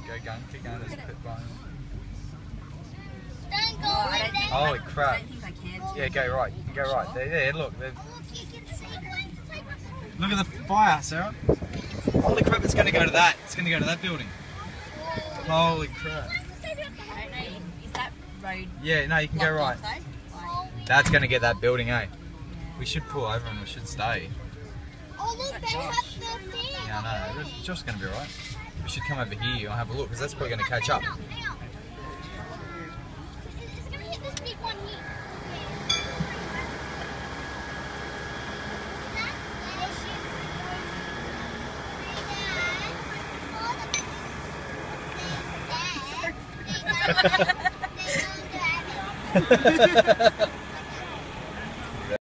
Go gun, keep going. There's a pit behind. Don't go in there. Holy crap. I don't think I can. Yeah, go right. You go right. There, look. Look, you can see it. Look at the fire, Sarah. Holy crap, it's going to go to that. It's going to go to that building. Holy crap. I don't know. Is that road? Yeah, no, you can go right. That's going to get that building, eh? We should pull over and we should stay. Oh, look, they have the thing. Yeah, I know. It's just going to be right. We should come over here and have a look because that's probably going to catch up. It's going to hit this big one here. Ha ha ha.